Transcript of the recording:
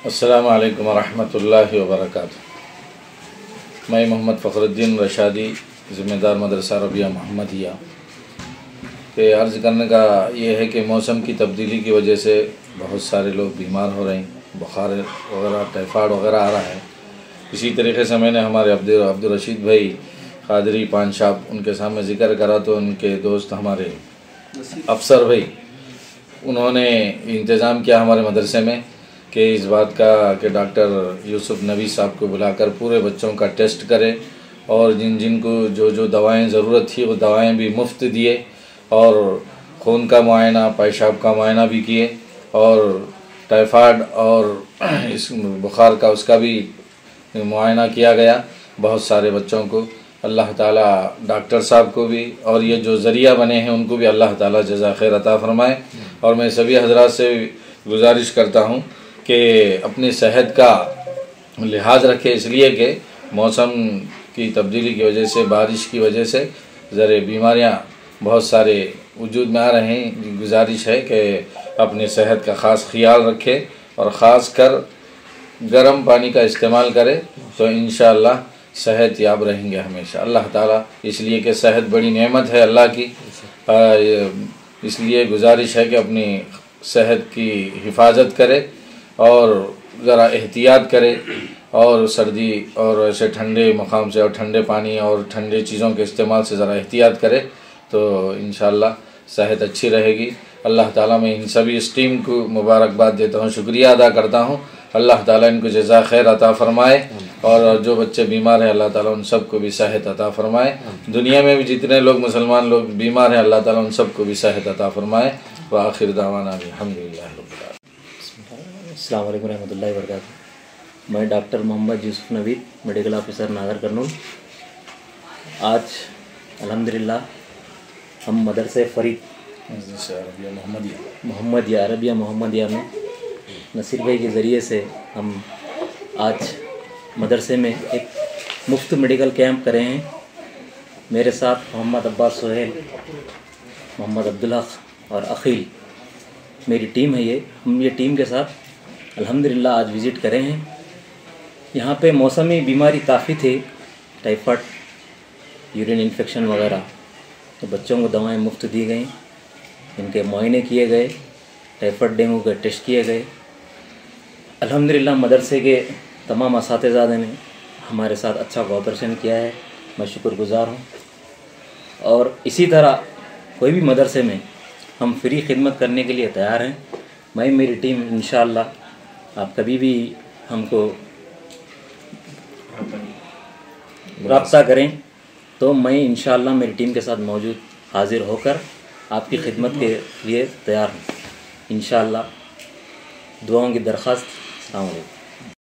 अस्सलामु अलैकुम वरहमतुल्लाहि वबरकातुहू। मैं मोहम्मद फ़खरुद्दीन रशादी, ज़िम्मेदार मदरसा रबिया मोहम्मदिया के अर्ज़ करने का ये है कि मौसम की तब्दीली की वजह से बहुत सारे लोग बीमार हो रहे हैं, बुखार वगैरह, टाइफाइड वगैरह आ रहा है। इसी तरीके से मैंने हमारे अब्दुल रशीद भाई कादरी पान साहब उनके सामने ज़िक्र करा तो उनके दोस्त हमारे अफसर भाई उन्होंने इंतज़ाम किया हमारे मदरसे में कि इस बात का कि डॉक्टर यूसुफ नवीद साहब को बुलाकर पूरे बच्चों का टेस्ट करे और जिनको जो दवाएं ज़रूरत थी वो दवाएं भी मुफ्त दिए और खून का मुआयना, पेशाब का मुआयना भी किए और टाइफाइड और इस बुखार का उसका भी मुआयना किया गया बहुत सारे बच्चों को। अल्लाह ताला डॉक्टर साहब को भी और ये जो ज़रिया बने हैं उनको भी अल्लाह ताला जज़ा खैर अता फ़रमाए। और मैं सभी हज़रात से गुजारिश करता हूँ कि अपनी सेहत का लिहाज रखें, इसलिए कि मौसम की तब्दीली की वजह से, बारिश की वजह से ज़रा बीमारियाँ बहुत सारे वजूद में आ रहे हैं। गुजारिश है कि अपनी सेहत का ख़ास ख्याल रखें और ख़ास कर गर्म पानी का इस्तेमाल करें तो इंशाअल्लाह सेहत याब रहेंगे हमेशा। अल्लाह ताला, इसलिए कि सेहत बड़ी नेमत है अल्लाह की, इसलिए गुजारिश है कि अपनी सेहत की हिफाजत करे और ज़रा एहतियात करे और सर्दी और ऐसे ठंडे मकाम से और ठंडे पानी और ठंडे चीज़ों के इस्तेमाल से ज़रा एहतियात करे तो इंशाअल्लाह सेहत अच्छी रहेगी। अल्लाह ताला मैं इन सभी इस टीम को मुबारकबाद देता हूँ, शुक्रिया अदा करता हूँ। अल्लाह ताला इनको जज़ा खैर अता फ़रमाए और जो बच्चे बीमार हैं अल्लाह ताला उन सब को भी सेहत अता फ़रमाए। दुनिया में भी जितने लोग मुसलमान लोग बीमार हैं अल्लाह ताला उन सब को भी सेहत अता फ़रमाए। व आखिर दावाना अल्हम्दुलिल्लाह रब्बिल आलमीन। अस्सलाम वालेकुम रहमतुल्लाहि व बरकातुहू। मैं doctor Mohammad Yusuf Naveed, medical officer Nagar Kurnool. आज अल्हम्दुलिल्लाह हम मदरसे फ़रीद अरबिया मोहम्मदिया में नसीर भाई के ज़रिए से हम आज मदरसे में एक मुफ्त मेडिकल कैंप करे हैं। मेरे साथ मोहम्मद अब्बास सोहेल, मोहम्मद अब्दुल हक और अखिल मेरी टीम है। हम ये टीम के साथ अल्हम्दुलिल्लाह आज विज़िट करे हैं। यहाँ पे मौसमी बीमारी काफ़ी थे, टाइफाइड, यूरिन इन्फेक्शन वगैरह, तो बच्चों को दवाएं मुफ्त दी गई, इनके मुआयने किए गए, टाइफाइड डेंगू के टेस्ट किए गए। अल्हम्दुलिल्लाह मदरसे के तमाम असातिज़ादे ने हमारे साथ अच्छा कोऑपरेशन किया है, मैं शुक्रगुज़ार हूँ। और इसी तरह कोई भी मदरसे में हम फ्री खिदमत करने के लिए तैयार हैं। मैं मेरी टीम इंशाअल्लाह, आप कभी भी हमको रब्ता करें तो मैं इंशाअल्लाह मेरी टीम के साथ मौजूद हाज़िर होकर आपकी खिदमत के लिए तैयार हूँ इंशाअल्लाह। दुआओं की दरख्वास्त। अस्सलाम वालेकुम।